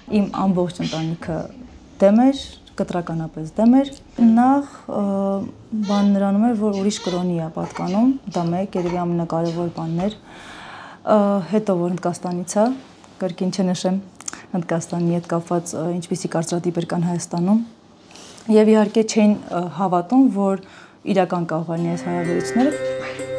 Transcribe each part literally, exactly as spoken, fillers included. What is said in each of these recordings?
Իմ ամբողջ ընտանիքը դեմ էր, կտրականապես դեմ էր։ Նախ բան նրանում էր, որ ուրիշ կրոնի է պատկանում, դա մեկ, երևի ամենակարևոր բանն էր։ Հետո որ Հնդկաստանից է, կրկին չնշեմ Հնդկաստանի հետ կապված ինչպիսի կարծրատիպեր կան Հայաստանում, եւ իհարկե չէին հավատում, որ իրական կարող լինի այս հարաբերությունները։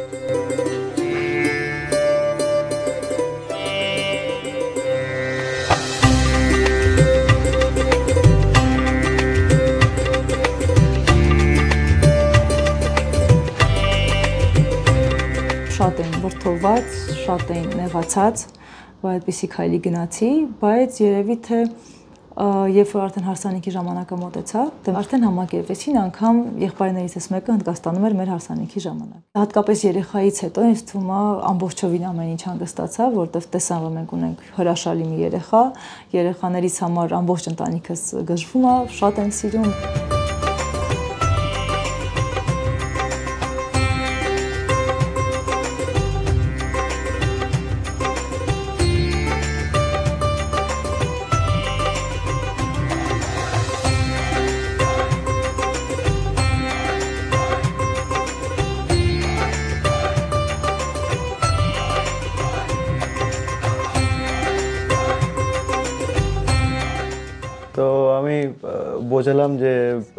Շատ էին վրդովված, շատ էին նեղացած, որ այդպիսի քայլի գնացի, բայց երևի թե երբ որ արդեն հարսանիքի ժամանակը մոտեցավ, արդեն համակերպվեցին անգամ եղբայրներիցս մեկը Հնդկաստանում էր մեր հարսանիքի ժամանակ։ Հատկապես երեխայից հետո ինձ թվում է ամբողջովին ամեն ինչ հանգստացավ, որտեղ տեսան, որ մենք ունենք հրաշալի մի երեխա, երեխաներից համար ամբողջ ընտանիքս գժվում է, շատ են սիրում։ তো আমি বুঝলাম যে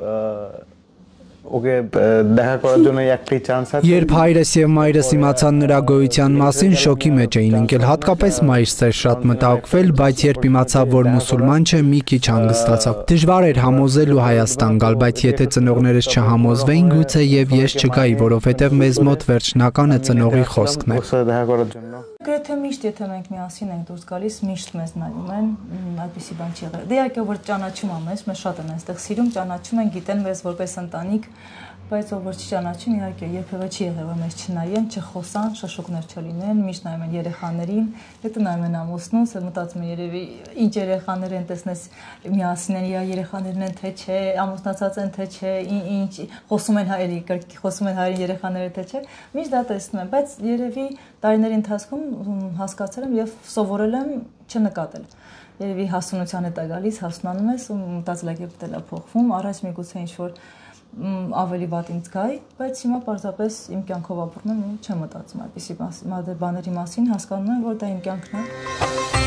ওকে দেখা করার জন্য একটাই চান্স আছে। Երբ հայրս եւ մայրս իմացան նրա գոյության մասին, շոկի մեջ էին ընկել, հատկապես մայրս էր շատ մտահոգվել, բայց երբ իմացավ, որ մուսուլման չէ, մի քիչ հանգստացավ։ Դժվար էր համոզելու Հայաստան գալ, բայց եթե ծնողներս չհամոզվեին, գուցե եւ ես չգայի, որովհետեւ մեզ մոտ վերջնական է ծնողի խոսքն է։ Գրեթե միշտ եթե մենք միասին ենք դուրս գալիս, միշտ մեզ նայում են, այդպիսի բան չի եղել։ Դե իհարկե որ ճանաչում ա մեզ, մեզ շատ են այստեղ սիրում, ճանաչում են, գիտեն մեզ որպես ընտանիք, բայց ով որ չի ճանաչում, իհարկե երբևէ չի եղել, որ մեզ չնայեն, չխոսան, շշուկներ չլինեն, միշտ նայում են երեխաներին, հետո նայում են ամուսնուս, մտածում են երևի ինչ երեխաներ են տեսնես միասին են, իր երեխաներն են թե չէ, ամուսնացած են թե չէ, ինչ խոսում են հայերի, խոսում են հայերի երեխաները թե չէ, միշտ դա տեսնում են, բայց երևի տարիների ընթացքում հասկացել եմ եւ սովորել եմ չնկատել։ Երևի հասունության հետ է գալիս, հասունանում ես ու մտածելակերպդ է փոխվում, առաջ միգուցե ինչ որ ավելի վատ ինձ գայի, բայց հիմա պարզապես իմ կյանքով ապրում եմ ու չեմ մտածում այդպիսի բաների մասին, հասկանում եմ, որ դա իմ կյանքն է։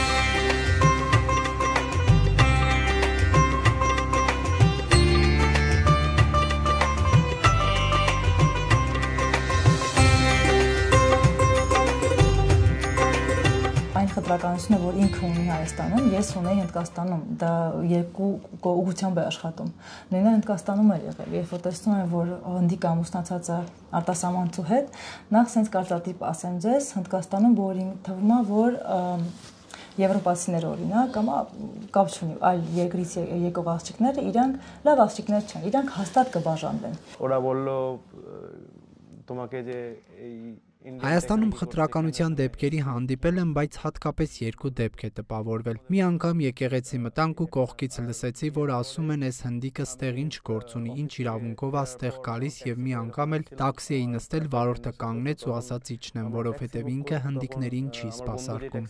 Խտրականությունը, որ ինքը ունի Հայաստանում, ես ունեի Հնդկաստանում, դա երկու ուղղությամբ է աշխատում։ Նույնը Հնդկաստանում էր եղել, երբ որ տեսնում եմ, որ հնդիկ ամուսնացած է արտասահմանցու հետ, նախ սենց կարծրատիպ ասեմ ձեզ, Հնդկաստանում բոլորին թվում է, որ եվրոպացիներ օրինակ, կամ կապ չունի, այլ երկրից եկող աղջիկները, իրանք լավ աղջիկներ չեն, իրանք հաստատ կբաժանվեն։ Օրա բոլլո տոմակե ջե Հայաստանում խտրականության դեպքերի հանդիպել եմ, բայց հատկապես երկու դեպք է տպավորվել։ Մի անգամ եկեղեցի մտանք ու կողքից լսեցի, որ ասում են, էս հնդիկը ստեղ ինչ գործ ունի, ինչ իրավունքով է ստեղ գալիս, եւ մի անգամ էլ տաքսի էի նստել, վարորդը կանգնեց ու ասաց իջնեմ, որովհետեւ ինքը հնդիկներին չի սպասարկում։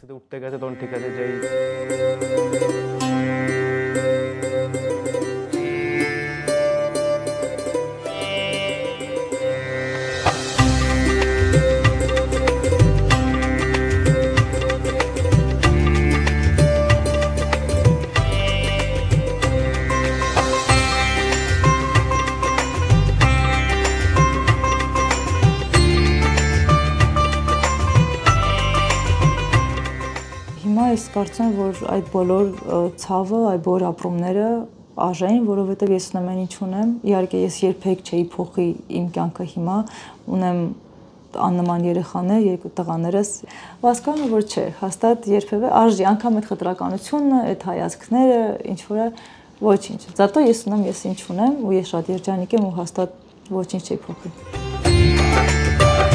Ես կարծում եմ, որ այդ բոլոր ցավը, այդ բոլոր ապրումները արժեն, որովհետև ես ունեմ այն ինչ ունեմ, իհարկե ես երբեք չէի փոխի իմ կյանքը հիմա, ունեմ աննման երեխաներ, երկու տղաներս, հասկանում եմ, որ չէ, հաստատ երբևէ արժի, անգամ այդ խտրականությունը, այդ հայացքները, ինչ որ է, ոչինչ։ Զատո ես ունեմ, ես ինչ ունեմ, ու ես շատ երջանիկ եմ ու հաստատ ոչինչ չի փոխի։